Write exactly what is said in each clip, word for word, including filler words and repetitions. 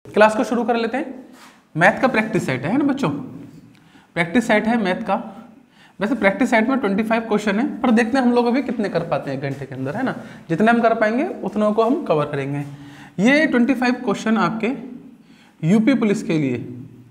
Class को शुरू कर लेते हैं। मैथ का प्रैक्टिस सेट है ना बच्चों, प्रैक्टिस सेट है मैथ का। वैसे प्रैक्टिस सेट में पच्चीस क्वेश्चन है, पर देखते हैं हम लोग अभी कितने कर पाते हैं एक घंटे के अंदर, है ना। जितने हम कर पाएंगे उतनों को हम कवर करेंगे। ये पच्चीस क्वेश्चन आपके यूपी पुलिस के लिए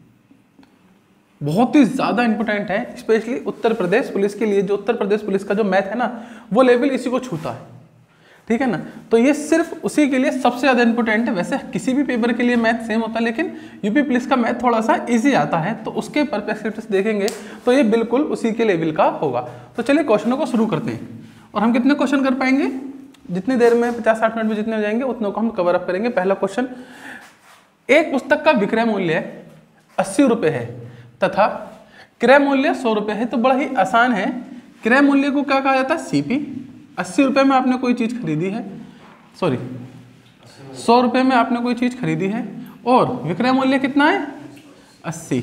बहुत ही ज़्यादा इंपॉर्टेंट है, स्पेशली उत्तर प्रदेश पुलिस के लिए। जो उत्तर प्रदेश पुलिस का जो मैथ है ना, वो लेवल इसी को छूता है, ठीक है ना। तो ये सिर्फ उसी के लिए सबसे ज़्यादा इंपॉर्टेंट है। वैसे किसी भी पेपर के लिए मैथ सेम होता है, लेकिन यूपी पुलिस का मैथ थोड़ा सा इजी आता है, तो उसके परस्पेक्टिव से देखेंगे तो ये बिल्कुल उसी के लेवल का होगा। तो चलिए क्वेश्चनों को शुरू करते हैं। और हम कितने क्वेश्चन कर पाएंगे, जितनी देर में पचास साठ मिनट में जितने हो जाएंगे उतनों को हम कवर अप करेंगे। पहला क्वेश्चन, एक पुस्तक का विक्रय मूल्य अस्सी रुपये है तथा क्रय मूल्य सौ रुपये है, तो बड़ा ही आसान है। क्रय मूल्य को क्या कहा जाता है, सीपी। अस्सी रुपये में आपने कोई चीज़ खरीदी है, सॉरी सौ रुपये में आपने कोई चीज़ खरीदी है, और विक्रय मूल्य कितना है, अस्सी।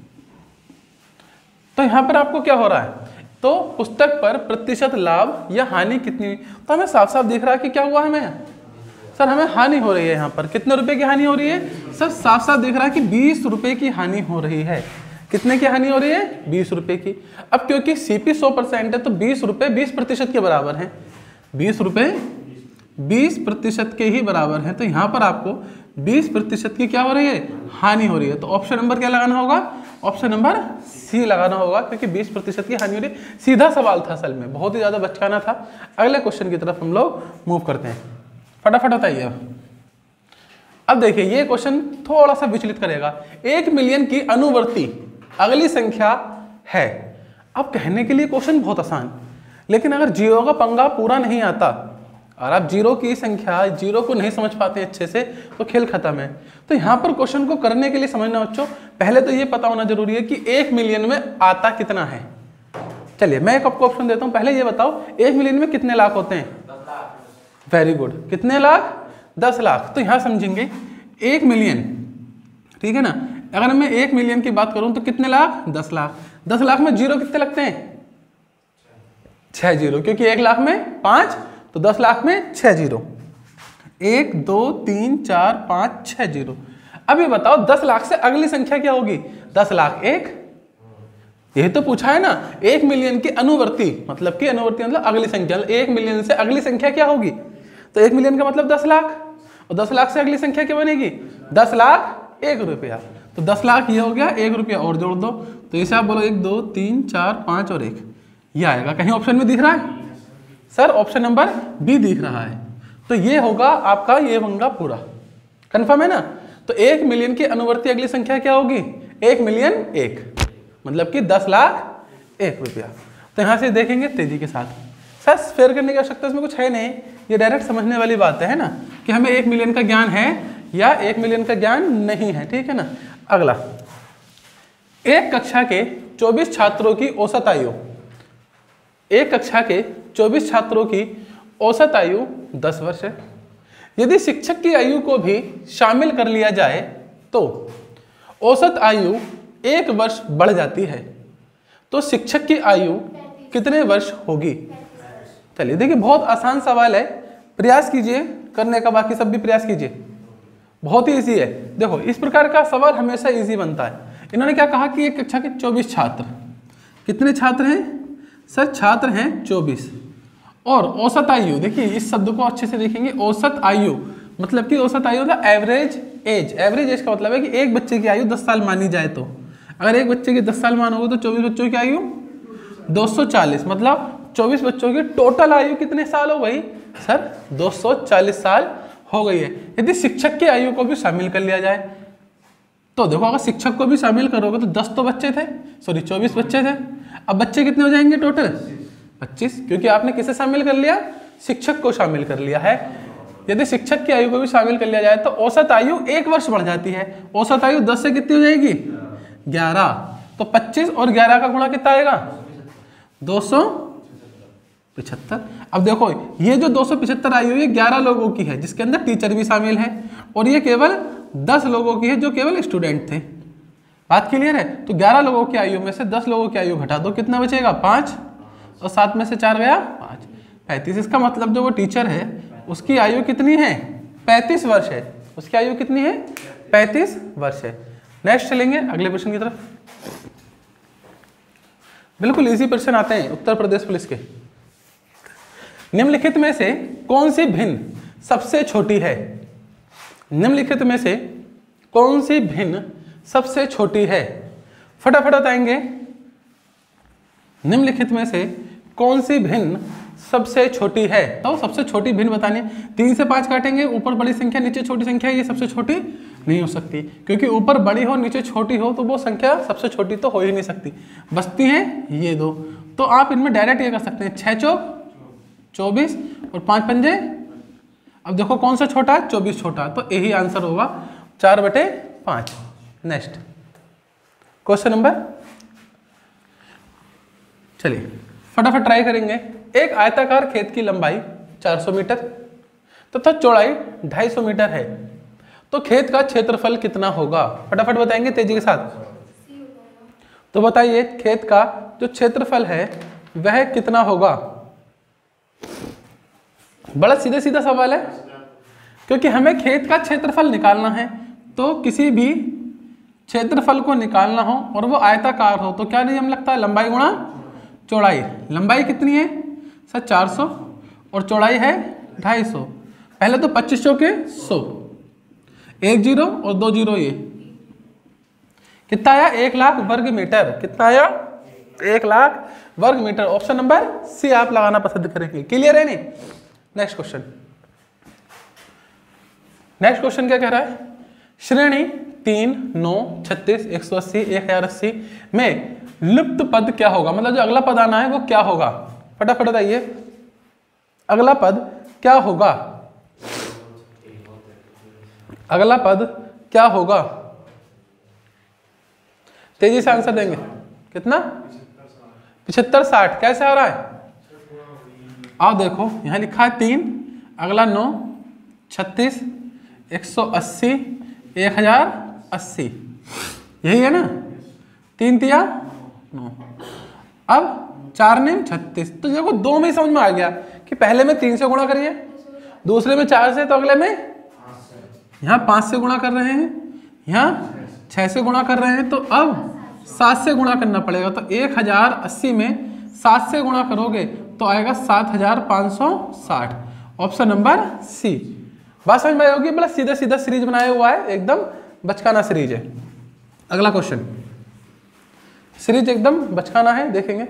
तो यहाँ पर आपको क्या हो रहा है, तो पुस्तक पर प्रतिशत लाभ या हानि कितनी, तो हमें साफ साफ दिख रहा है कि क्या हुआ हमें, सर हमें हानि हो रही है। यहाँ पर कितने रुपए की हानि हो रही है, सर साफ साफ दिख रहा है कि बीस रुपए की हानि हो रही है। कितने की हानि हो रही है, बीस रुपए की। अब क्योंकि सीपी सौ परसेंट है, तो बीस रुपए बीस प्रतिशत के बराबर है, बीस रुपए बीस प्रतिशत के ही बराबर है। तो यहाँ पर आपको बीस प्रतिशत की क्या हो रही है, हानि हो रही है। तो ऑप्शन नंबर क्या लगाना होगा, ऑप्शन नंबर सी लगाना होगा, क्योंकि बीस प्रतिशत की हानि हो रही है। सीधा सवाल था, असल में बहुत ही ज़्यादा बचकाना था। अगले क्वेश्चन की तरफ हम लोग मूव करते हैं, फटाफट बताइए। अब देखिए ये क्वेश्चन थोड़ा सा विचलित करेगा। एक मिलियन की अनुवर्ती अगली संख्या है। अब कहने के लिए क्वेश्चन बहुत आसान, लेकिन अगर जीरो का पंगा पूरा नहीं आता और आप जीरो की संख्या, जीरो को नहीं समझ पाते अच्छे से, तो खेल खत्म है। तो यहाँ पर क्वेश्चन को करने के लिए समझना बच्चों, पहले तो ये पता होना जरूरी है कि एक मिलियन में आता कितना है। चलिए मैं एक आपको ऑप्शन देता हूँ, पहले ये बताओ एक मिलियन में कितने लाख होते हैं, वेरी गुड, कितने लाख, दस लाख। तो यहाँ समझेंगे एक मिलियन, ठीक है ना। अगर मैं एक मिलियन की बात करूं तो कितने लाख, दस लाख। दस लाख में जीरो कितने लगते हैं, छह जीरो, क्योंकि एक लाख में पांच, तो दस लाख में छह जीरो, एक दो तीन चार पांच छह जीरो। अब ये बताओ दस लाख से अगली संख्या क्या होगी, दस लाख एक, यही तो पूछा है ना। एक मिलियन की अनुवर्ती मतलब की अनुवर्ती मतलब अगली संख्या, एक मिलियन से अगली संख्या क्या होगी, तो एक मिलियन का मतलब दस लाख, और दस लाख से अगली संख्या क्या बनेगी, दस लाख एक रुपया। तो दस लाख ये हो गया, एक रुपया और जोड़ दो, तो इसे आप बोलो एक दो तीन चार पाँच और एक, ये आएगा। कहीं ऑप्शन में दिख रहा है, सर ऑप्शन नंबर बी दिख रहा है। तो ये होगा आपका ये पंगा पूरा, कंफर्म है ना। तो एक मिलियन की अनुवर्ती अगली संख्या क्या होगी, एक मिलियन एक, मतलब कि दस लाख एक रुपया। तो यहाँ से देखेंगे तेजी के साथ। सर फेयर करने की आवश्यकता इसमें कुछ है नहीं, ये डायरेक्ट समझने वाली बात है ना, कि हमें एक मिलियन का ज्ञान है या एक मिलियन का ज्ञान नहीं है, ठीक है ना। अगला, एक कक्षा के चौबीस छात्रों की औसत आयु, एक कक्षा के चौबीस छात्रों की औसत आयु दस वर्ष है। यदि शिक्षक की आयु को भी शामिल कर लिया जाए तो औसत आयु एक वर्ष बढ़ जाती है, तो शिक्षक की आयु कितने वर्ष होगी। चलिए देखिए बहुत आसान सवाल है, प्रयास कीजिए करने का, बाकी सब भी प्रयास कीजिए, बहुत ही इजी है। देखो इस प्रकार का सवाल हमेशा इजी बनता है। इन्होंने क्या कहा कि एक कक्षा के चौबीस छात्र, कितने छात्र हैं सर, छात्र हैं चौबीस, और औसत आयु, देखिए इस शब्द को अच्छे से देखेंगे, औसत आयु मतलब कि औसत आयु मतलब एवरेज एज। एवरेज एज का मतलब है कि एक बच्चे की आयु दस साल मानी जाए, तो अगर एक बच्चे की दस साल मानोगे तो चौबीस बच्चों की आयु दो सौ चालीस, मतलब चौबीस बच्चों की टोटल आयु कितने साल हो गई सर, दो सौ चालीस साल हो गई है। यदि शिक्षक की आयु को भी शामिल कर लिया जाए तो देखो, अगर शिक्षक को भी शामिल करोगे तो दस तो बच्चे थे, सॉरी चौबीस बच्चे थे, अब बच्चे कितने हो जाएंगे टोटल, पच्चीस, क्योंकि आपने किसे शामिल कर लिया, शिक्षक को शामिल कर लिया है। यदि शिक्षक की आयु को भी शामिल कर लिया जाए तो औसत आयु एक वर्ष बढ़ जाती है। औसत आयु दस से कितनी हो जाएगी, ग्यारह, तो पच्चीस और ग्यारह का गुणा कितना आएगा, दो सौ पिछहत्तर। अब देखो ये जो दो सौ पिछहत्तर आयु ये ग्यारह लोगों की है, जिसके अंदर टीचर भी शामिल है, और ये केवल दस लोगों की है जो केवल स्टूडेंट थे। बात क्लियर है। तो ग्यारह लोगों की आयु में से दस लोगों की आयु घटा दो, कितना बचेगा, पाँच, और सात में से चार गया पाँच, पैंतीस। इसका मतलब जो वो टीचर है उसकी आयु कितनी है, पैंतीस वर्ष है, उसकी आयु कितनी है, पैंतीस वर्ष है। नेक्स्ट चलेंगे अगले प्रश्न की तरफ। बिल्कुल इजी प्रश्न आते हैं उत्तर प्रदेश पुलिस के। निम्नलिखित में से कौन सी भिन्न सबसे छोटी है? निम्नलिखित में से कौन सी भिन्न सबसे छोटी है? फटाफट बताएंगे। निम्नलिखित में से कौन सी भिन्न सबसे छोटी है? तो सबसे छोटी भिन्न बतानी है। तीन से पाँच काटेंगे, ऊपर बड़ी संख्या नीचे छोटी संख्या, ये सबसे छोटी नहीं हो सकती, क्योंकि ऊपर बड़ी हो नीचे छोटी हो तो वो संख्या सबसे छोटी तो हो ही नहीं सकती। बचती हैं ये दो, तो आप इनमें डायरेक्ट ये कर सकते हैं, छः चौक चौबीस और पाँच पंजे। अब देखो कौन सा छोटा है, चौबीस छोटा, तो यही आंसर होगा चार बटे पाँच। नेक्स्ट क्वेश्चन नंबर, चलिए फटाफट ट्राई करेंगे। एक आयताकार खेत की लंबाई चार सौ मीटर तथा तो चौड़ाई ढाई सौ मीटर है, तो खेत का क्षेत्रफल कितना होगा? फटाफट बताएंगे तेजी के साथ। तो बताइए खेत का जो क्षेत्रफल है वह कितना होगा? बड़ा सीधा सीधा सवाल है, क्योंकि हमें खेत का क्षेत्रफल निकालना है। तो किसी भी क्षेत्रफल को निकालना हो और वो आयताकार हो तो क्या नियम लगता है? लंबाई गुणा चौड़ाई। लंबाई कितनी है सर? चार सौ और चौड़ाई है ढाई सौ। पहले तो पच्चीस सौ के सौ, एक जीरो और दो जीरो, ये कितना आया? एक लाख वर्ग मीटर। कितना आया? एक लाख वर्ग मीटर। ऑप्शन नंबर सी आप लगाना पसंद करेंगे। क्लियर है नहीं? Next question. नेक्स्ट क्वेश्चन क्या कह रहा है? श्रेणी तीन, नौ, छत्तीस, एक सौ अस्सी, एक हजार अस्सी में लुप्त पद क्या होगा? मतलब जो अगला पद आना है वो क्या होगा? फटाफट बताइए अगला पद क्या होगा? अगला पद क्या होगा? तेजी से आंसर देंगे। कितना? पिछहत्तर साठ। कैसे आ रहा है? आओ देखो यहां लिखा है तीन, अगला नौ, छत्तीस, एक सौ अस्सी, एक हजार अस्सी, यही है ना? तीन तिया नौ, अब चार ने छत्तीस। तो देखो दो में समझ में आ गया कि पहले में तीन से गुणा करिए, दूसरे में चार से, तो अगले में यहाँ पाँच से गुणा कर रहे हैं, यहाँ छः से गुणा कर रहे हैं, तो अब सात से गुणा करना पड़ेगा। तो एक हजार अस्सी में सात से गुणा करोगे तो आएगा सात हजार पाँच सौ साठ। Option number C. बात समझ में आई होगी? बड़ा सीधा सीधा सीरीज बनाया हुआ है, एकदम बचकाना सीरीज है। अगला क्वेश्चन, सीरीज एकदम बचकाना है, देखेंगे।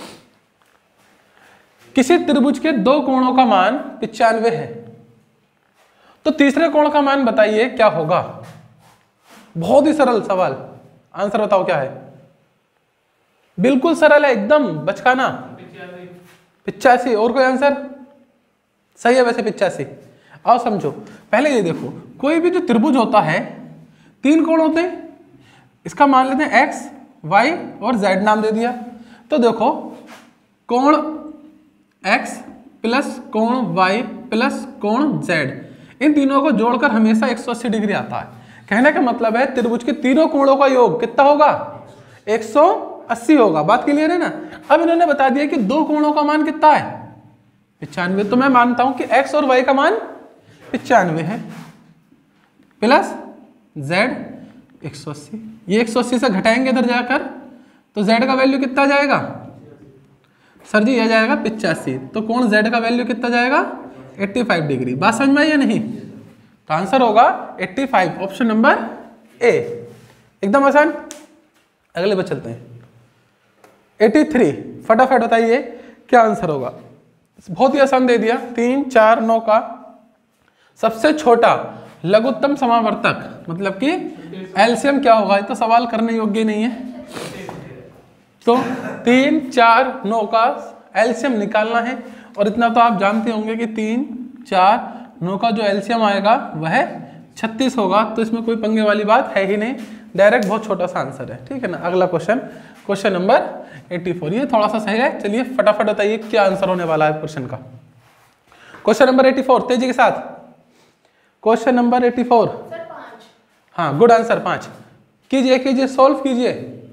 किसी त्रिभुज के दो कोणों का मान पिचानवे है, तो तीसरे कोण का मान बताइए क्या होगा? बहुत ही सरल सवाल, आंसर बताओ क्या है? बिल्कुल सरल है, एकदम बचकाना। पिचासी। और कोई आंसर? सही है वैसे पिचासी। आओ समझो, पहले ये देखो, कोई भी जो त्रिभुज होता है तीन कोण होते हैं, इसका मान लेते हैं एक्स, वाई और जेड नाम दे दिया। तो देखो कोण एक्स प्लस कोण वाई प्लस कोण जेड, इन तीनों को जोड़कर हमेशा एक सौ अस्सी डिग्री आता है। कहने का मतलब है त्रिभुज के तीनों कोणों का योग कितना होगा? एक सौ अस्सी होगा। बात क्लियर है ना? अब इन्होंने बता दिया कि दो कोणों का मान कितना है? पिचानवे। तो मैं मानता हूं कि एक्स और वाई का मान पिचानवे है, प्लस जेड एक सौ अस्सी। ये एक सौ अस्सी से घटाएंगे इधर जाकर, तो जेड का वैल्यू कितना जाएगा? सर जी यह जाएगा पिचासी। तो कोण जेड का वैल्यू कितना जाएगा? पचासी डिग्री। बात समझ में आई या नहीं? तो आंसर होगा पचासी, ऑप्शन नंबर ए। एकदम आसान। अगले पर चलते हैं। तिरासी। फटाफट बताइए क्या आंसर होगा? बहुत ही आसान दे दिया। तीन, चार, नौ का सबसे छोटा लघुत्तम समावर्तक मतलब कि एलसीएम क्या होगा? तो सवाल करने योग्य नहीं है। तो तीन, चार, नौ का एलसीएम निकालना है, और इतना तो आप जानते होंगे कि तीन, चार, नौ का जो एलसीएम आएगा वह छत्तीस होगा। तो इसमें कोई पंगे वाली बात है ही नहीं, डायरेक्ट बहुत छोटा सा आंसर है। ठीक है ना? अगला क्वेश्चन, क्वेश्चन नंबर चौरासी। ये थोड़ा सा सही है। चलिए फटाफट बताइए क्या आंसर होने वाला है क्वेश्चन का। क्वेश्चन नंबर चौरासी, तेजी के साथ। क्वेश्चन नंबर चौरासी। हाँ, गुड आंसर, पांच। कीजिए कीजिए, सॉल्व कीजिए।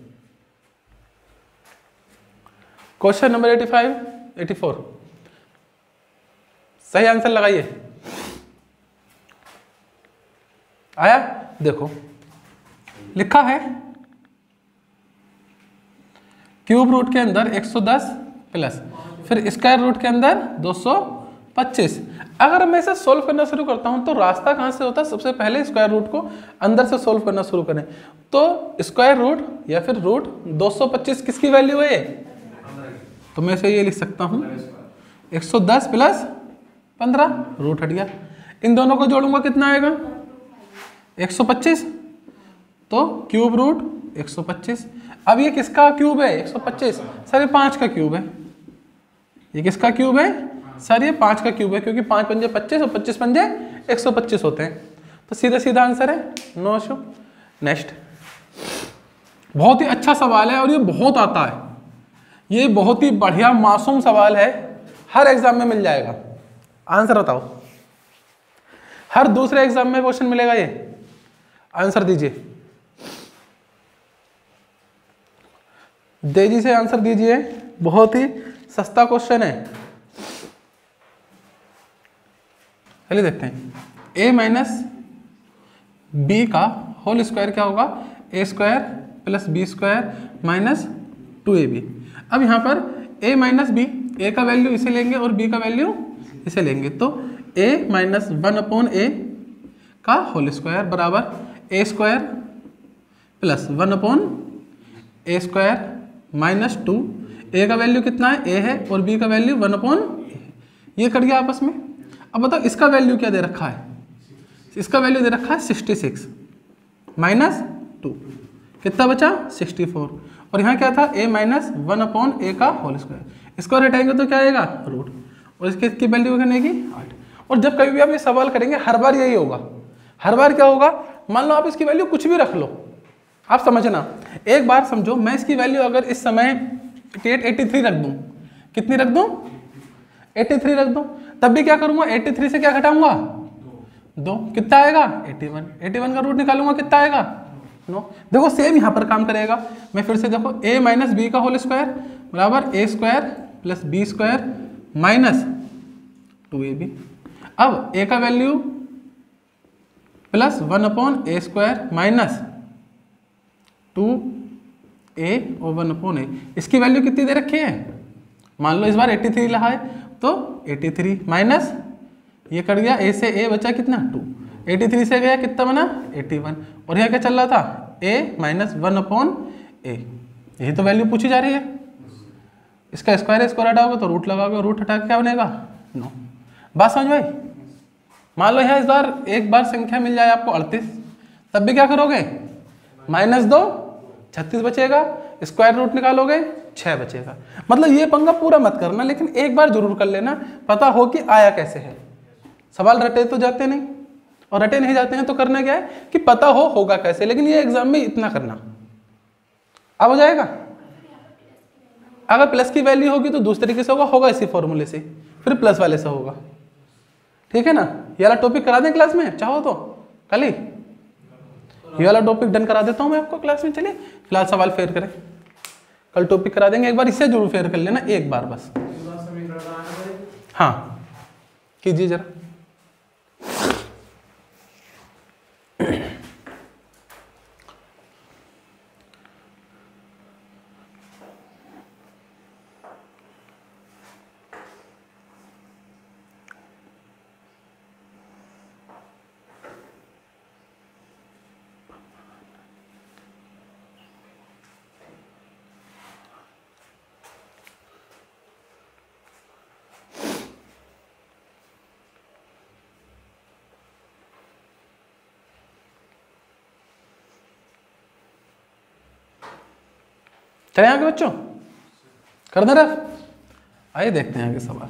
क्वेश्चन नंबर पचासी, चौरासी, सही आंसर लगाइए। आया? देखो लिखा है क्यूब रूट के अंदर एक सौ दस प्लस फिर स्क्वायर रूट के अंदर दो सौ पच्चीस। अगर मैं इसे सोल्व करना शुरू करता हूं तो रास्ता कहां से होता है, सबसे पहले स्क्वायर रूट को अंदर से सोल्व करना शुरू करें। तो स्क्वायर रूट या फिर रूट दो सौ पच्चीस किसकी वैल्यू है, तो मैं इसे ये लिख सकता हूं एक सौ दस प्लस पंद्रह, रूट हट गया। इन दोनों को जोड़ूंगा कितना आएगा एक सौ पच्चीस, तो क्यूब रूट एक सौ पच्चीस। अब ये किसका क्यूब है एक सौ पच्चीस, सर ये पाँच का क्यूब है। ये किसका क्यूब है सर, ये पाँच का क्यूब है, क्योंकि पाँच पंजे पच्चीस और पच्चीस पंजे एक सौ पच्चीस होते हैं। तो सीधा सीधा आंसर है नो इशू। नेक्स्ट, बहुत ही अच्छा सवाल है और ये बहुत आता है, ये बहुत ही बढ़िया मासूम सवाल है, हर एग्जाम में मिल जाएगा। आंसर बताओ, हर दूसरे एग्जाम में क्वेश्चन मिलेगा ये। आंसर दीजिए, तेजी से आंसर दीजिए, बहुत ही सस्ता क्वेश्चन है। चलिए देखते हैं, a माइनस बी का होल स्क्वायर क्या होगा, A square plus B square minus two A B. अब यहाँ पर a माइनस बी, ए का वैल्यू इसे लेंगे और b का वैल्यू इसे लेंगे, तो a minus one upon A का होल स्क्वायर बराबर A square plus one upon A square minus two. A का वैल्यू कितना है, ए है, और बी का वैल्यू वन अपॉन ए, ये कट गया आपस में। अब बताओ इसका वैल्यू क्या दे रखा है, इसका वैल्यू दे रखा है सिक्सटी सिक्स माइनस टू, कितना बचा सिक्सटी फोर, और यहाँ क्या था a minus one upon A का होल स्क्वायर, इसको हटाएंगे तो क्या आएगा रूट, और इसके इसकी वैल्यू करने की आठ। और जब कभी भी आप ये सवाल करेंगे हर बार यही होगा, हर बार क्या होगा, मान लो आप इसकी वैल्यू कुछ भी रख लो, आप समझना, एक बार समझो मैं इसकी वैल्यू अगर इस समय एटी थ्री रख दूं, कितनी रख दूं एटी थ्री रख दूं, तब भी क्या करूंगा एटी थ्री से क्या घटाऊंगा दो, कितना आएगा इक्यासी, इक्यासी का रूट निकालूंगा कितना आएगा नौ। देखो सेम यहाँ पर काम करेगा, मैं फिर से देखो a माइनस बी का होल स्क्वायर बराबर A square plus B square minus two A B. अब a का value plus one upon A square minus two A और वन अपॉन ए, इसकी वैल्यू कितनी दे रखी है, मान लो इस बार एटी थ्री रहा है तो एटी थ्री माइनस ये कट गया, ए से ए बचा कितना टू, एटी थ्री से गया कितना बना एटी वन, और यहाँ क्या चल रहा था a minus one upon A, यही तो वैल्यू पूछी जा रही है। इसका स्क्वायर स्क्वायर हटाओगे तो रूट लगाओगे, रूट हटा के क्या बनेगा नौ। बात समझ भाई, मान लो यहाँ इस बार एक बार संख्या मिल जाए आपको अड़तीस, तब भी क्या करोगे माइनस दो छत्तीस बचेगा, स्क्वायर रूट निकालोगे छः बचेगा। मतलब ये पंगा पूरा मत करना, लेकिन एक बार जरूर कर लेना, पता हो कि आया कैसे है। सवाल रटे तो जाते नहीं, और रटे नहीं जाते हैं तो करना क्या है कि पता हो होगा कैसे, लेकिन ये एग्जाम में इतना करना अब हो जाएगा। अगर प्लस की वैल्यू होगी तो दूसरे तरीके से होगा, होगा इसी फॉर्मूले से, फिर प्लस वाले से होगा, ठीक है ना। ये वाला टॉपिक करा दें क्लास में, चाहो तो कल ही ये वाला टॉपिक डन करा देता हूँ मैं आपको क्लास में। चलिए फिलहाल सवाल फेयर करें, कल टॉपिक करा देंगे, एक बार इससे जरूर फेयर कर लेना एक बार बस। हाँ कीजिए जरा। चले आगे बच्चों, कर दे रहा, आइए देखते हैं आगे सवाल।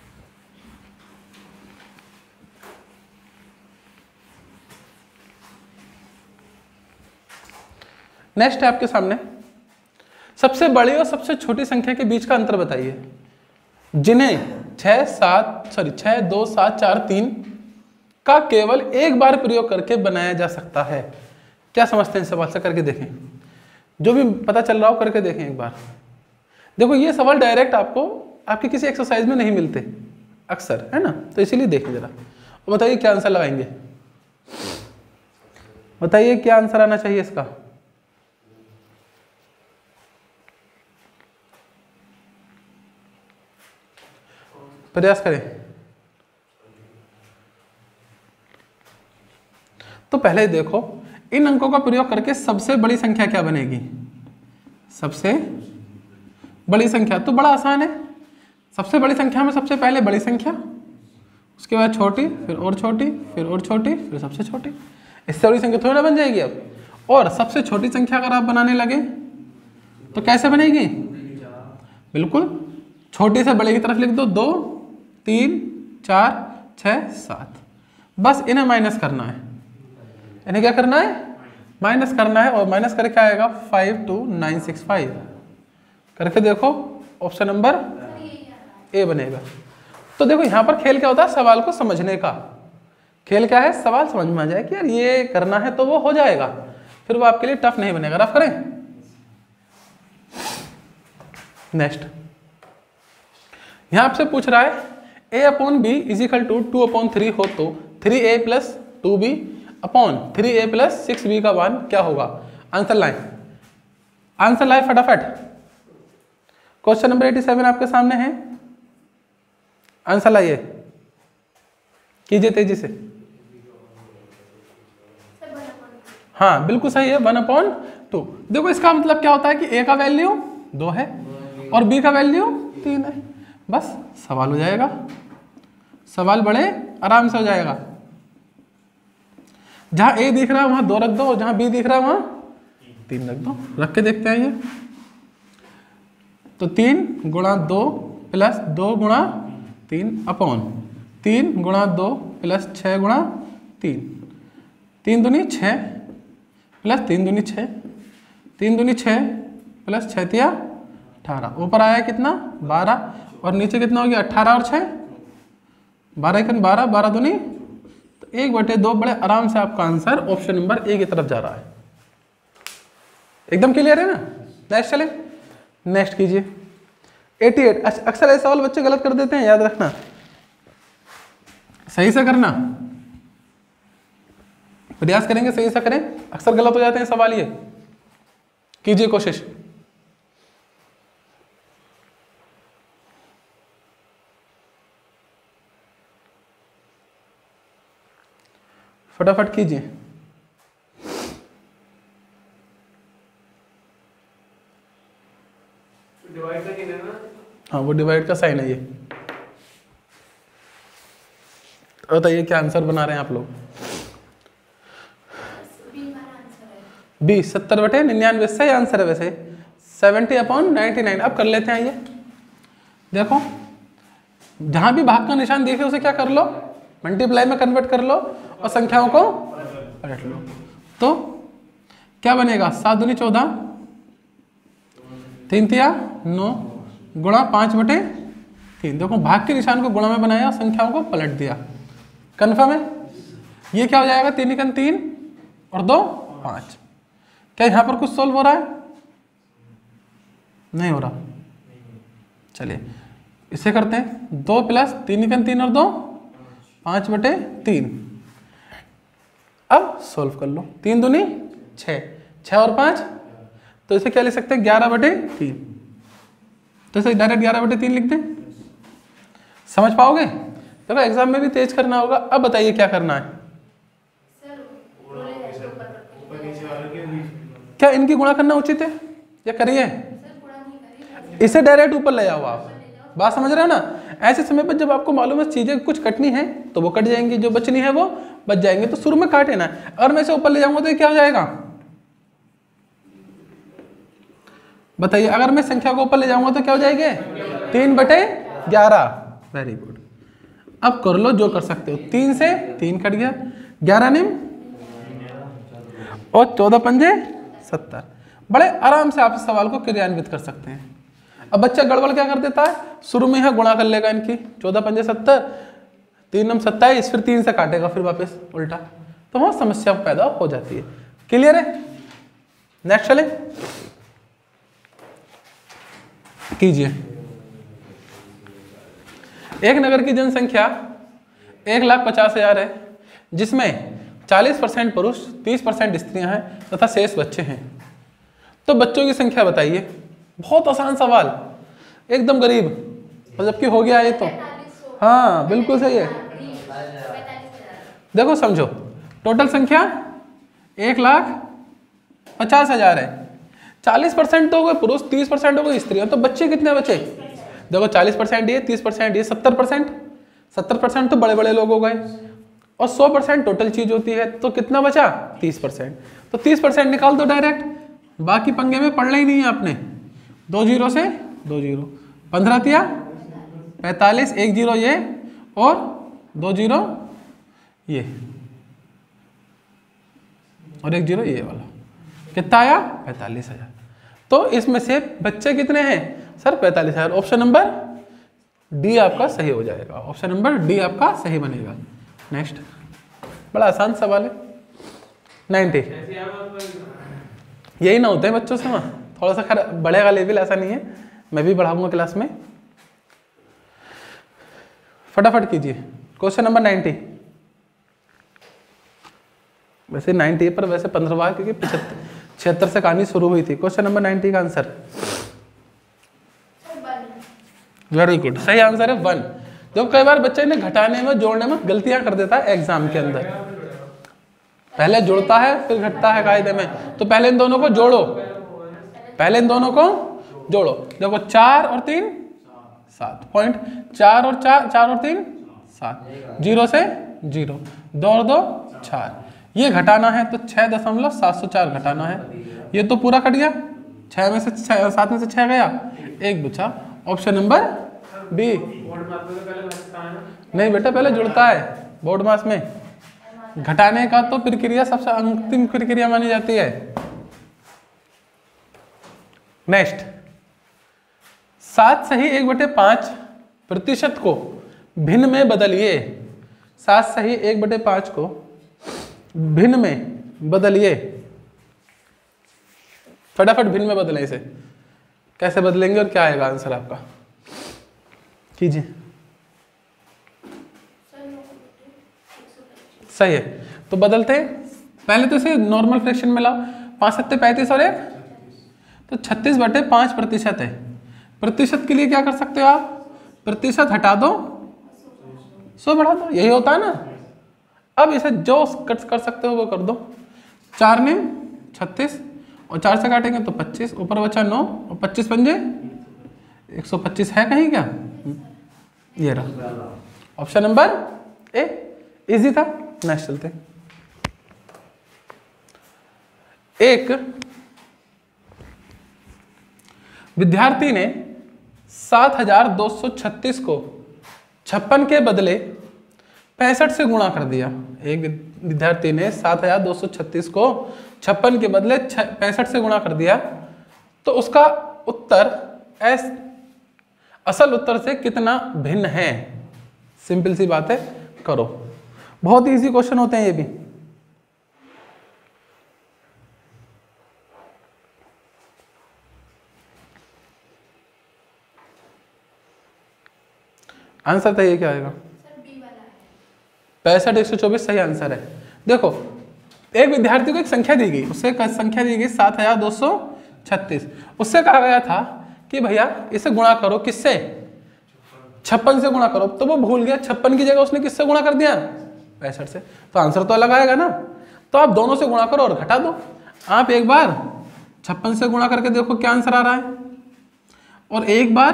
नेक्स्ट है आपके सामने, सबसे बड़ी और सबसे छोटी संख्या के बीच का अंतर बताइए, जिन्हें छह सात सॉरी छह दो सात चार तीन का केवल एक बार प्रयोग करके बनाया जा सकता है। क्या समझते हैं, सवाल से करके देखें, जो भी पता चल रहा हो करके देखें एक बार। देखो ये सवाल डायरेक्ट आपको आपके किसी एक्सरसाइज में नहीं मिलते अक्सर, है ना, तो इसीलिए देखें जरा और बताइए क्या आंसर लगाएंगे। बताइए क्या आंसर आना चाहिए इसका। प्रयास करें। तो पहले देखो इन अंकों का प्रयोग करके सबसे बड़ी संख्या क्या बनेगी। सबसे बड़ी संख्या तो बड़ा आसान है। सबसे बड़ी संख्या में सबसे पहले बड़ी संख्या, उसके बाद छोटी, फिर और छोटी, फिर और छोटी, फिर सबसे छोटी। इससे बड़ी संख्या थोड़ी ना बन जाएगी अब। और सबसे छोटी संख्या अगर आप बनाने लगे तो कैसे बनेगी। बिल्कुल छोटी से बड़े की तरफ लिख दो। दो, तीन, चार, छः, सात। बस इन्हें माइनस करना है। इन्हें क्या करना है, माइनस करना है। और माइनस करके क्या आएगा, five two nine six five. करके देखो ऑप्शन नंबर ए बनेगा। तो देखो यहाँ पर खेल क्या होता है, सवाल को समझने का खेल क्या है। सवाल समझ में आ जाए कि यार ये करना है तो वो हो जाएगा, फिर वो आपके लिए टफ नहीं बनेगा। रफ करें। नेक्स्ट यहाँ आपसे पूछ रहा है A upon B is equal to two upon three हो तो three A plus two B upon three A plus six B का मान क्या होगा। आंसर लाए, आंसर लाए फटाफट। क्वेश्चन नंबर एटी सेवन आपके सामने है। आंसर लाइए, कीजिए तेजी से। हाँ बिल्कुल सही है, वन अपॉन टू। देखो इसका मतलब क्या होता है कि ए का वैल्यू दो है और बी का वैल्यू तीन है। बस सवाल हो जाएगा, सवाल बड़े आराम से हो जाएगा। जहां ए दिख रहा है वहां दो रख दो और जहां बी दिख रहा है वहां तीन रख दो। रख के देखते हैं ये। तो तीन गुणा दो प्लस दो गुणा तीन अपॉन तीन गुणा दो प्लस छः गुणा तीन। तीन दूनी छः प्लस तीन दूनी छः, तीन दूनी छः प्लस छः तिया अठारह। ऊपर आया कितना, बारह। और नीचे कितना हो गया, अट्ठारह और छः बारह, एक बारह, बारह दूनी तो एक बटे दो। बड़े आराम से आपका आंसर ऑप्शन नंबर ए की तरफ जा रहा है। एकदम क्लियर है ना। नेक्स्ट चले, नेक्स्ट कीजिए। अठासी। अक्सर ऐसे सवाल बच्चे गलत कर देते हैं, याद रखना, सही से करना। प्रयास करेंगे सही से करें, अक्सर गलत हो जाते हैं सवाल। ये कीजिए कोशिश। फटाफट कीजिए। डिवाइड का कितना है ना? हाँ वो डिवाइड का साइन है ये। बताइए क्या आंसर बना रहे हैं आप लोग। बी सत्तर बटे निन्यानवे सही आंसर है। वैसे सेवेंटी अपॉन नाइन्टी नाइन। अब कर लेते हैं ये। देखो जहां भी भाग का निशान देखे उसे क्या कर लो, मल्टीप्लाई में कन्वर्ट कर लो और संख्याओं को पलट लो। तो क्या बनेगा, सात दूनी चौदह, तीन तिया नौ गुणा पाँच बटे तीन। देखो भाग के निशान को गुणा में बनाया और संख्याओं को पलट दिया। कन्फर्म है। ये क्या हो जाएगा, तीन इकन तीन और दो पाँच। क्या यहाँ पर कुछ सोल्व हो रहा है, नहीं हो रहा। चलिए इसे करते हैं। दो प्लस तीन इकन तीन और दो पाँच बटे तीन। अब सोल्व कर लो। तीन दूनी छः, छः और पाँच तो इसे क्या लिख सकते हैं, ग्यारह बटे तीन। तो इसे डायरेक्ट ग्यारह बटे तीन लिख दें। समझ पाओगे। देखो एग्जाम में भी तेज करना होगा। अब बताइए क्या करना है। क्या इनकी गुणा करना उचित है या करिए, इसे डायरेक्ट ऊपर ले जाओ आप। बात समझ रहे हो ना। ऐसे समय पर जब आपको मालूम है चीजें कुछ कटनी है तो वो कट जाएंगी, जो बचनी है वो बच जाएंगे। तो शुरू में काटे ना। अगर मैं इसे ऊपर ले जाऊंगा तो ये क्या हो जाएगा, बताइए। अगर मैं संख्या को ऊपर ले जाऊंगा तो क्या हो जाएंगे, तीन बटे ग्यारह। Very good. अब कर लो जो कर सकते हो। तीन से तीन कट गया, ग्यारह निम और चौदह पंजे सत्तर। बड़े आराम से आप इस सवाल को क्रियान्वित कर सकते हैं। अब बच्चा गड़बड़ क्या कर देता है, शुरू में यह गुणा कर लेगा इनकी, चौदह पंजे सत्तर, तीन नम सत्ताईस, फिर तीन से काटेगा फिर वापस उल्टा, तो वहां समस्या पैदा हो जाती है। क्लियर है। नेक्स्ट चले कीजिए। एक नगर की जनसंख्या एक लाख पचास हजार है, जिसमें चालीस परसेंट पुरुष, तीस परसेंट स्त्रियां हैं तथा शेष बच्चे हैं। तो बच्चों की संख्या बताइए। बहुत आसान सवाल, एकदम गरीब, और जबकि हो गया ये तो। हाँ बिल्कुल सही है। देखो समझो, टोटल संख्या एक लाख पचास हजार है। चालीस परसेंट तो हो गए पुरुष, तीस परसेंट हो गए स्त्रियां, तो बच्चे कितने बचे? देखो चालीस परसेंट ये, तीस परसेंट ये, सत्तर परसेंट सत्तर परसेंट तो बड़े बड़े लोग हो गए, और सौ परसेंट टोटल चीज होती है, तो कितना बचा? तीस परसेंट। तो तीस परसेंट निकाल दो डायरेक्ट, बाकी पंगे में पढ़ना ही नहीं है आपने। दो जीरो से दो जीरो, पंद्रह तिया पैंतालीस, एक जीरो ये और दो जीरो ये और एक जीरो ये वाला, कितना आया? पैंतालीस हजार। तो इसमें से बच्चे कितने हैं सर? पैंतालीस हजार। ऑप्शन नंबर डी आपका सही हो जाएगा। ऑप्शन नंबर डी आपका सही बनेगा। नेक्स्ट, बड़ा आसान सवाल है। नाइन्टी, यही ना होते हैं बच्चों से वहाँ, थोड़ा सा खैर बढ़ेगा लेवल, ऐसा नहीं है, मैं भी बढ़ाऊंगा क्लास में। फटाफट कीजिए क्वेश्चन नंबर नाइन्टी। वैसे नाइन्टी पर वैसे पंद्रहवा, क्योंकि पचहत्तर छिहत्तर से कहानी शुरू हुई थी। क्वेश्चन नंबर नाइन्टी का आंसर वेरी गुड, सही आंसर है वन। जो कई बार बच्चे ने घटाने में जोड़ने में गलतियां कर देता है एग्जाम के अंदर, पहले जुड़ता है फिर घटता है कायदे में। तो पहले इन दोनों को जोड़ो, पहले इन दोनों को जोड़ो। देखो चार और तीन सात, पॉइंट चार और चार, चार और तीन सात, जीरो से जीरो, दो और दो चार, ये घटाना है तो छह दशमलव सात सौ चार घटाना है। ये तो पूरा कट गया, छह में से छह, सात में से छह गया, एक बचा। Option number B. नहीं बेटा, पहले जुड़ता है बोर्ड मास में, घटाने का तो प्रक्रिया सबसे अंतिम प्रक्रिया मानी जाती है। नेक्स्ट, सात सही एक बटे पांच प्रतिशत को भिन्न में बदलिए। सात सही एक बटे पांच को भिन्न में बदलिए। फटाफट भिन्न में बदलें इसे। कैसे बदलेंगे और क्या आएगा आंसर आपका? कीजिए। सही है, तो बदलते हैं। पहले तो इसे नॉर्मल फ्रैक्शन में लाओ। पांच सत्ते पैंतीस और एक तो छत्तीस बटे पांच प्रतिशत है। प्रतिशत के लिए क्या कर सकते हो आप? प्रतिशत हटा दो, सौ बढ़ा दो, यही होता है ना। अब इसे जो कट कर सकते हो वो कर दो। चार ने छत्तीस और चार से काटेंगे तो पच्चीस, ऊपर बचा नौ और पच्चीस पंजे एक सौ पच्चीस है कहीं क्या? ये रहा ऑप्शन नंबर ए, इजी था। नेक्स्ट चलते हैं। एक विद्यार्थी ने सात हजार दो सौ छत्तीस को छप्पन के बदले पैंसठ से गुणा कर दिया। एक विद्यार्थी ने सात हजार दो सौ छत्तीस को छप्पन के बदले पैंसठ से गुणा कर दिया, तो उसका उत्तर एस असल उत्तर से कितना भिन्न है? सिंपल सी बात है, करो। बहुत इजी क्वेश्चन होते हैं ये भी। आंसर तो ये क्या आएगा? पैंसठ एक सौ चौबीस सही आंसर है। देखो, एक विद्यार्थी को एक संख्या दी गई, उससे संख्या दी गई सात हजार दो सौ छत्तीस। उससे कहा गया था कि भैया इसे गुणा करो, किससे? छप्पन से गुणा करो। तो वो भूल गया, छप्पन की जगह उसने किससे गुणा कर दिया? पैंसठ से। तो आंसर तो अलग आएगा ना। तो आप दोनों से गुणा करो और घटा दो। आप एक बार छप्पन से गुणा करके देखो क्या आंसर आ रहा है, और एक बार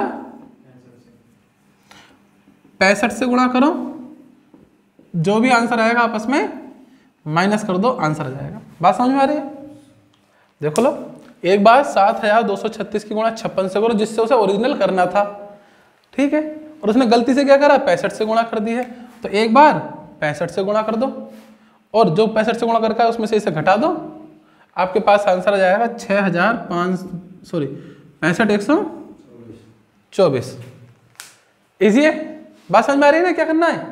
पैंसठ से गुणा करो, जो भी आंसर आएगा आपस में माइनस कर दो, आंसर आ जाएगा। बात समझ में आ रही है? देखो लो, एक बार सात हजार दो सौ छत्तीस की गुणा छप्पन से करो, जिससे उसे ओरिजिनल करना था, ठीक है, और उसने गलती से क्या करा? पैंसठ से गुणा कर दी है। तो एक बार पैंसठ से गुणा कर दो, और जो पैंसठ से गुणा करके उसमें से इसे घटा दो, आपके पास आंसर आ जाएगा छः हजार पाँच सॉरी पैंसठ एक सौ चौबीस। इजी है, बात समझ में आ रही है ना? क्या करना है?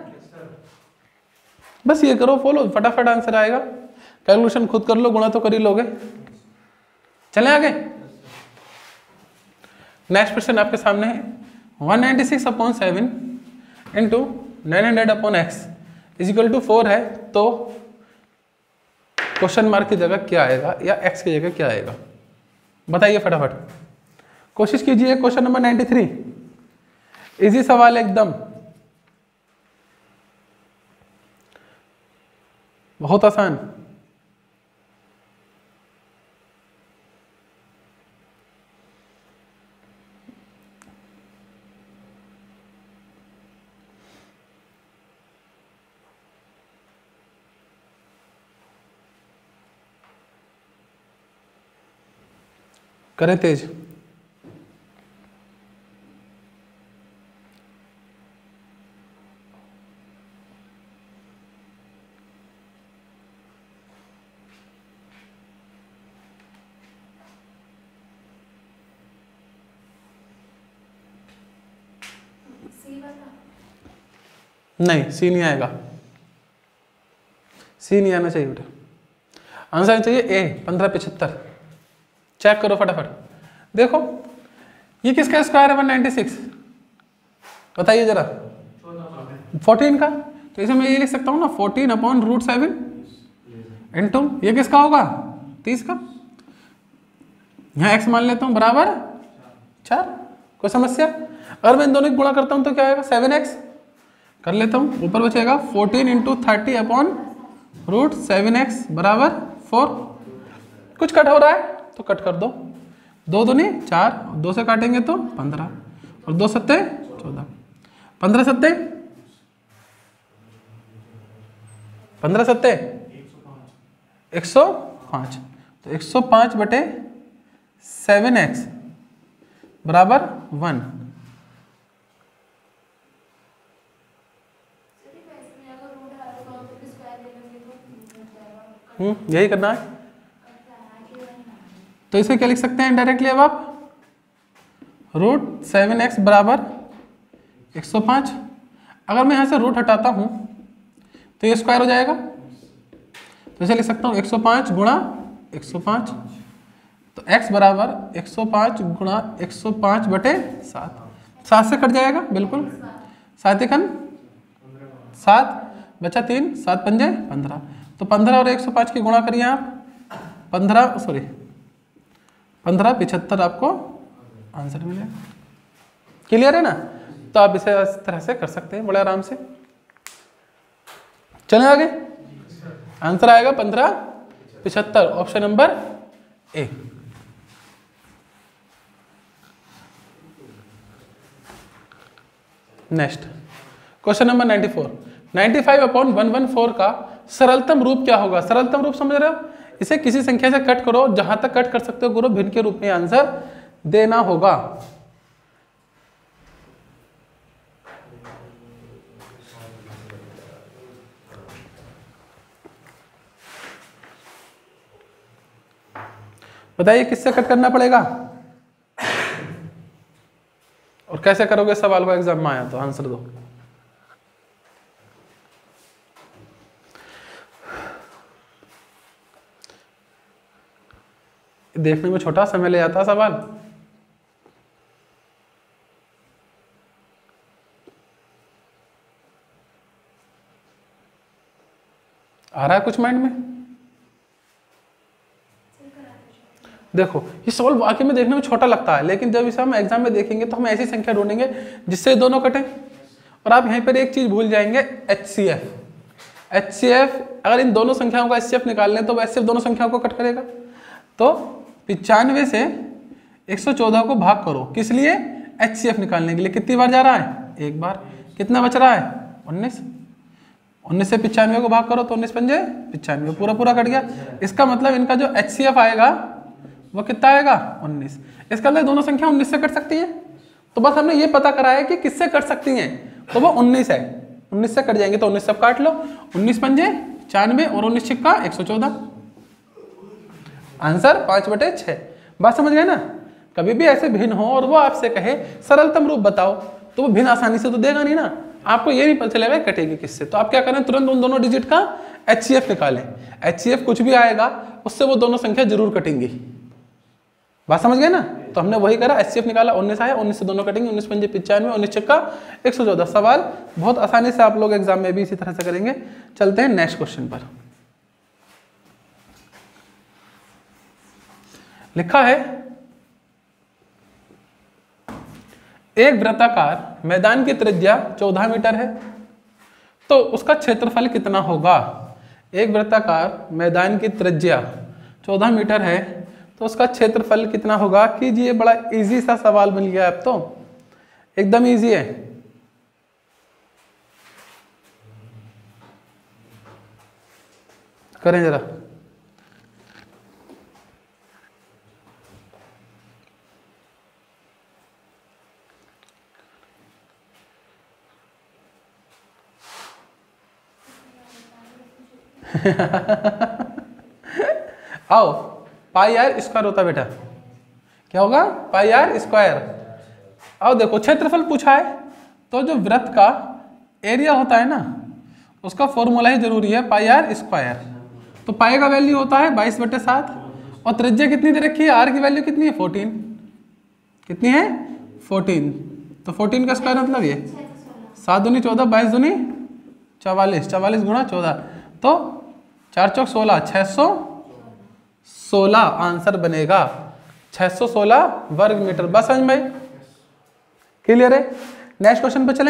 बस ये करो, फॉलो, फटाफट आंसर आएगा। कैलकुलेशन खुद कर लो, गुणा तो कर ही लोगे। चलें आगे। नेक्स्ट क्वेश्चन आपके सामने है। One ninety six upon seven into nine hundred upon X is equal to four है, तो क्वेश्चन मार्क की जगह क्या आएगा या एक्स की जगह क्या आएगा, बताइए फटाफट, कोशिश कीजिए। Question number ninety three, easy सवाल एकदम, बहुत आसान। करें तेज। नहीं, सी नहीं आएगा, सी नहीं आना चाहिए बेटा, आंसर चाहिए ए पंद्रह पिछहत्तर। चेक करो फटाफट, देखो ये किसका स्क्वायर है वन नाइन्टी सिक्स, बताइए जरा, फोर्टीन का, तो इसे मैं ये लिख सकता हूँ ना fourteen upon root seven into ये किसका होगा तीस का, यहाँ एक्स मान लेता हूँ बराबर चार, कोई समस्या। अगर मैं इन दोनों की गुणा करता हूँ तो क्या आएगा सेवन एक्स, कर लेता हूँ, ऊपर बचेगा fourteen into thirty upon root seven X बराबर फोर। कुछ कट हो रहा है तो कट कर दो, दो दूनी चार, दो से काटेंगे तो पंद्रह, और दो सत्ते चौदह, पंद्रह सत्ते पंद्रह सत्ते एक सौ पाँच, तो एक सौ पाँच बटे सेवन एक्स बराबर वन। हम्म यही करना है, तो इसे क्या लिख सकते हैं डायरेक्टली अब आप, रूट सेवन एक्स बराबर एक सौ पाँच। अगर मैं यहाँ से रूट हटाता हूँ तो ये स्क्वायर हो जाएगा, तो इसे लिख सकता हूँ एक सौ पाँच गुणा एक सौ पाँच, तो x बराबर एक सौ पाँच गुणा एक सौ पाँच बटे सात, सात से कट जाएगा बिल्कुल, सात एकन सात, बचा तीन, सात पंजे पंद्रह, तो पंद्रह और एक सौ पाँच की गुणा करिए आप, पंद्रह सॉरी पंद्रह पिछहत्तर आपको आंसर मिलेगा। क्लियर है ना, तो आप इसे इस तरह से कर सकते हैं बड़े आराम से। चलें आगे, आंसर आएगा पंद्रह पिछहत्तर, option number A. Next question number ninety four, ninety five upon one one four का सरलतम रूप क्या होगा। सरलतम रूप समझ रहे हो, इसे किसी संख्या से कट करो, जहां तक कट कर सकते हो गुरु भिन्न के रूप में आंसर देना होगा। बताइए किससे कट करना पड़ेगा और कैसे करोगे, सवाल को एग्जाम में आया तो आंसर दो। देखने में छोटा समय ले जाता सवाल, आ रहा है कुछ माइंड में। देखो ये सवाल वाकई में देखने में छोटा लगता है, लेकिन जब इसे हम एग्जाम में देखेंगे तो हम ऐसी संख्या ढूंढेंगे जिससे दोनों कटें। और आप यहीं पर एक चीज भूल जाएंगे, H C F. H C F अगर इन दोनों संख्याओं का एच सी एफ निकाल लें तो एच सी एफ दोनों संख्याओं को कट करेगा। तो पिचानवे से एक सौ चौदह को भाग करो, किस लिए, एच सी एफ निकालने के लिए। कितनी बार जा रहा है, एक बार। कितना बच रहा है, उन्नीस। उन्नीस से पिचानवे को भाग करो तो उन्नीस पंजे पिचानवे, पूरा पूरा कट गया। इसका मतलब इनका जो एच सी एफ आएगा वो कितना आएगा, उन्नीस। इसका मतलब दोनों संख्या उन्नीस से कट सकती है। तो बस हमने ये पता करा है कि किससे कट सकती हैं, तो वो उन्नीस है। उन्नीस से कट जाएंगे तो उन्नीस सब काट लो, उन्नीस पंजे चानवे और उन्नीस छिक्का एक सौ चौदह। आंसर पांच बटे छः। बात समझ गए ना। कभी भी ऐसे भिन्न हो और वो आपसे कहे सरलतम रूप बताओ, तो वो भिन्न आसानी से तो देगा नहीं ना, आपको ये नहीं पता चलेगा कटेगी किससे। तो आप क्या करें, तुरंत उन दोनों डिजिट का एच सी एफ निकालें। एच सी एफ कुछ भी आएगा उससे वो दोनों संख्या जरूर कटेंगी। बात समझ गए ना। तो हमने वही करा, एच सी एफ निकाला, उन्नीस आया, उन्नीस से दोनों कटेंगे, उन्नीस पंजे पिचानवे, उन्नीस छक्का एक सौ चौदह। सवाल बहुत आसानी से आप लोग एग्जाम में भी इसी तरह से करेंगे। चलते हैं नेक्स्ट क्वेश्चन पर। लिखा है एक वृत्ताकार मैदान की त्रिज्या चौदह मीटर है, तो उसका क्षेत्रफल कितना होगा। एक वृत्ताकार मैदान की त्रिज्या चौदह मीटर है, तो उसका क्षेत्रफल कितना होगा। कीजिए, बड़ा इजी सा सवाल बन गया अब तो, एकदम इजी है। करें जरा। आओ, पाई आर स्क्वायर होता बेटा, क्या होगा, पाई आर स्क्वायर। आओ देखो, क्षेत्रफल पूछा है तो जो वृत्त का एरिया होता है ना, उसका फॉर्मूला ही जरूरी है, पाई आर स्क्वायर। तो पाई का वैल्यू होता है बाईस बटे सात, और त्रिज्या कितनी दे रखी है, आर की वैल्यू कितनी है, फोर्टीन। कितनी है, फोर्टीन। तो फोर्टीन का स्क्वायर मतलब ये सात दूनी चौदह, बाईस दूनी चवालीस, चवालीस गुणा चौदह, तो चार चौक सोलह, छः सौ सोलह आंसर बनेगा, छः सौ सोलह वर्ग मीटर। बस समझ भाई, क्लियर है। नेक्स्ट क्वेश्चन पे चलें।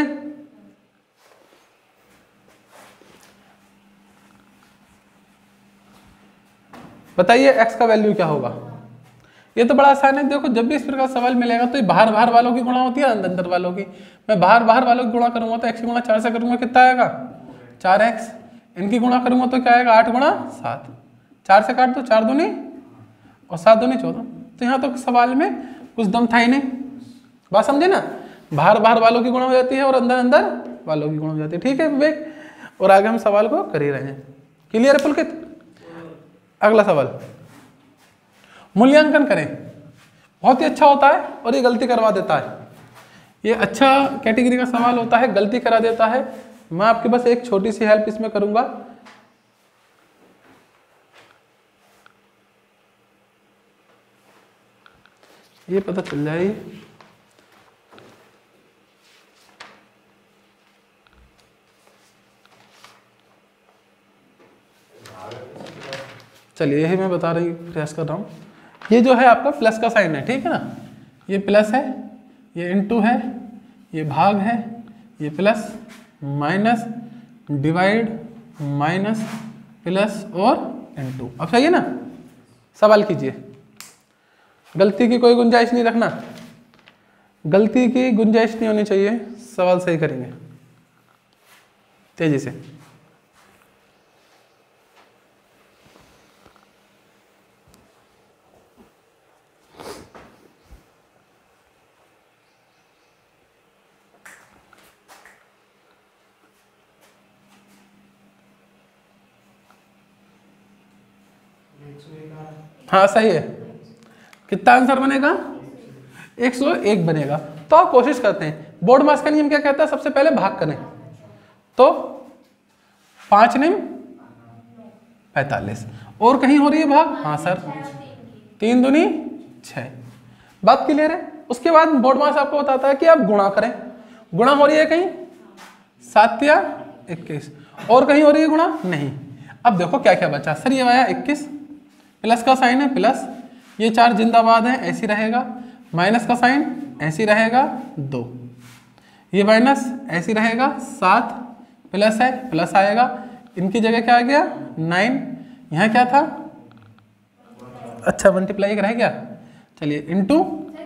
बताइए x का वैल्यू क्या होगा। ये तो बड़ा आसान है, देखो जब भी इस प्रकार सवाल मिलेगा तो ये बाहर बाहर वालों की गुणा होती है अंदर अंदर वालों की। मैं बाहर बाहर वालों की गुणा करूंगा तो x की गुणा चार से करूंगा, कितना आएगा, चार एक्स। इनकी गुणा करूंगा तो क्या आएगा, आठ गुणा सात, चार से काट दो, चार दूनी और सात दूनी चौदह। तो यहाँ तो सवाल में कुछ दम था ही नहीं, बात समझे ना। बाहर बाहर वालों की गुणा हो जाती है और अंदर अंदर वालों की गुणा हो जाती है, ठीक है विवेक। और आगे हम सवाल को कर ही रहे हैं, क्लियर है पुलकित। अगला सवाल, मूल्यांकन करें। बहुत ही अच्छा होता है और ये गलती करवा देता है। ये अच्छा कैटेगरी का सवाल होता है, गलती करा देता है। मैं आपकी बस एक छोटी सी हेल्प इसमें करूंगा। ये पता चल जाए, चलिए यही मैं बता रही प्रयास कर रहा हूँ। ये जो है आपका प्लस का साइन है, ठीक है ना, ये प्लस है, ये इनटू है, ये भाग है, ये plus minus divide minus plus और इनटू। अब सही है ना, सवाल कीजिए। गलती की कोई गुंजाइश नहीं रखना, गलती की गुंजाइश नहीं होनी चाहिए, सवाल सही करेंगे तेजी से। हाँ सही है, कितना आंसर बनेगा, एक सौ एक बनेगा। तो आप कोशिश करते हैं, बोर्ड मास का नियम क्या कहता है, सबसे पहले भाग करें। तो पांच निम पैंतालीस, और कहीं हो रही है भाग, हाँ सर, तीन दूनी छः, बात क्लियर है। उसके बाद बोर्ड मास आपको बताता है कि आप गुणा करें। गुणा हो रही है कहीं सात या इक्कीस, और कहीं हो रही है गुणा नहीं। अब देखो क्या क्या बचा, सर ये आया इक्कीस, प्लस का साइन है प्लस, ये चार जिंदाबाद है ऐसी रहेगा, माइनस का साइन ऐसी रहेगा दो, ये माइनस ऐसी रहेगा सात, प्लस है प्लस आएगा, इनकी जगह क्या आ गया नाइन, यहाँ क्या था, अच्छा मल्टीप्लाई रह गया, चलिए इनटू,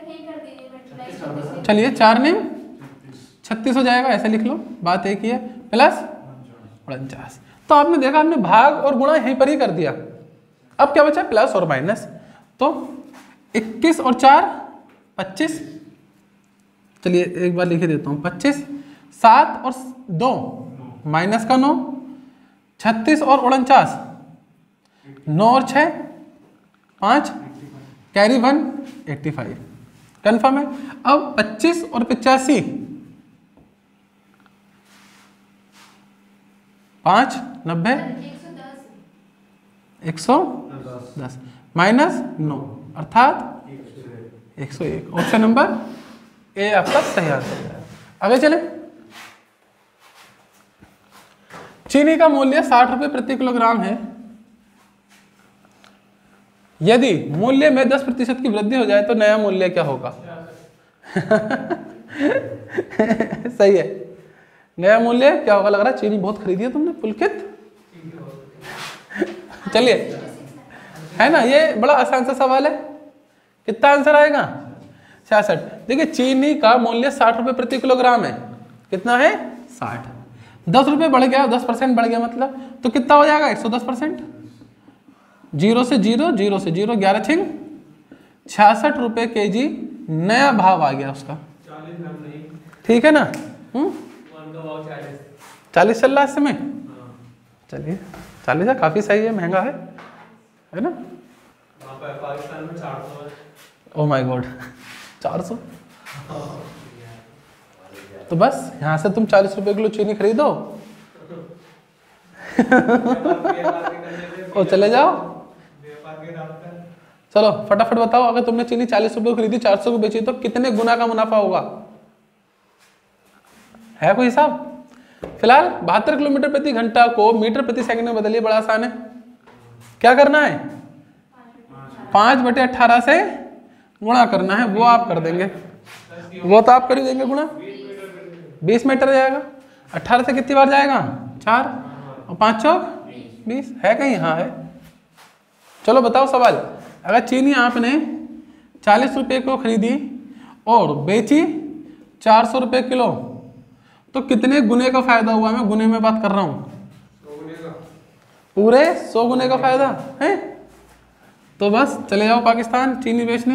चलिए चार निम छत्तीस हो जाएगा, ऐसे लिख लो, बात एक ही है, प्लस उनचास। तो आपने देखा हमने भाग और गुणा यहीं पर ही कर दिया। अब क्या बचा, प्लस और माइनस। तो इक्कीस और चार पच्चीस, चलिए एक बार लिख देता हूँ, पच्चीस, सात और दो माइनस का नौ, छत्तीस और उनचास, नौ और छः पाँच, carry one, eighty five, confirm है। अब पच्चीस और पचासी, पाँच नब्बे, एक सौ दस माइनस नौ अर्थात एक सौ एक। ऑप्शन नंबर ए आपका सही आंसर है। आगे चले, चीनी का मूल्य साठ रुपए प्रति किलोग्राम है, यदि मूल्य में दस प्रतिशत की वृद्धि हो जाए तो नया मूल्य क्या होगा? सही है, नया मूल्य क्या होगा? लग रहा है चीनी बहुत खरीदी है तुमने पुलकित। चलिए, है ना, ये बड़ा आसान सा सवाल है। कितना आंसर आएगा? छियासठ। देखिए चीनी का मूल्य साठ रुपए प्रति किलोग्राम है। कितना है? साठ। दस रुपए बढ़ गया, दस परसेंट बढ़ गया मतलब, तो कितना हो जाएगा? एक सौ दस परसेंट। जीरो से जीरो, जीरो से जीरो, ग्यारह छिंग छियासठ रुपए के जी नया भाव आ गया उसका। ठीक है ना? हम्म, चालीस चल रहा है इस समय। चलिए चालीस है, काफी सही है, महंगा है, है ना? पाकिस्तान में चार सौ है। ओ माय गॉड, चार सौ। तो बस यहाँ से तुम चालीस रुपए किलो चीनी खरीदो और चले जाओ। चलो फटाफट बताओ, अगर तुमने चीनी चालीस रुपए खरीदी, चार सौ को बेची, तो कितने गुना का मुनाफा होगा? है कोई हिसाब? फिलहाल बहत्तर किलोमीटर प्रति घंटा को मीटर प्रति सेकंड में बदलिए, बड़ा आसान है। क्या करना है? पांच बटे अट्ठारह से गुणा करना है, वो आप कर देंगे, वो तो आप कर ही देंगे गुणा। बीस मीटर जाएगा, अट्ठारह से कितनी बार जाएगा? चार, और पाँच चौक बीस। है कहीं? हाँ है। चलो बताओ सवाल, अगर चीनी आपने चालीस रुपए को खरीदी और बेची चार सौ रुपये किलो, तो कितने गुने का फायदा हुआ? मैं गुने में बात कर रहा हूँ, पूरे सौ गुने का फायदा है। तो बस चले जाओ पाकिस्तान चीनी बेचने।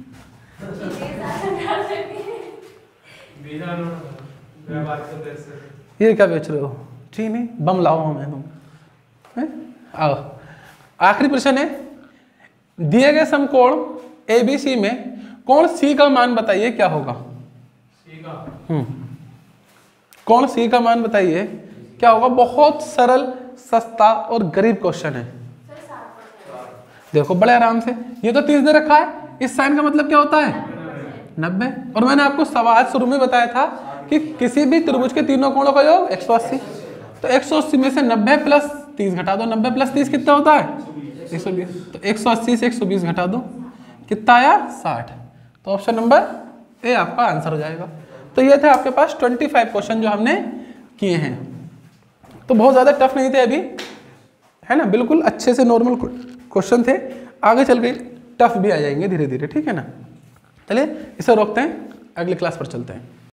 ये क्या बेच रहे हो? चीनी? बम लाओ हमें तुम। आओ, आखिरी प्रश्न है, दिए गए समकोण ए बी सी में कोण सी का मान बताइए, क्या होगा? सी का हम्म कोण सी का मान बताइए क्या होगा? बहुत सरल, सस्ता और गरीब क्वेश्चन है। देखो बड़े आराम से, ये तो तीस दे रखा है, इस साइन का मतलब क्या होता है? नब्बे। और मैंने आपको सवाल शुरू में बताया था कि किसी भी त्रिभुज के तीनों कोणों का योग एक सौ अस्सी। तो एक सौ अस्सी में से नब्बे प्लस तीस घटा दो, नब्बे प्लस तीस कितना होता है? एक सौ बीस। तो एक सौ अस्सी से एक सौ बीस घटा दो, कितना आया? साठ। तो ऑप्शन नंबर ए आपका आंसर हो जाएगा। तो ये थे आपके पास पच्चीस क्वेश्चन जो हमने किए हैं। तो बहुत ज़्यादा टफ नहीं थे अभी, है ना, बिल्कुल अच्छे से नॉर्मल क्वेश्चन थे। आगे चल के टफ भी आ जाएंगे धीरे धीरे, ठीक है ना? चलिए इसे रोकते हैं, अगली क्लास पर चलते हैं।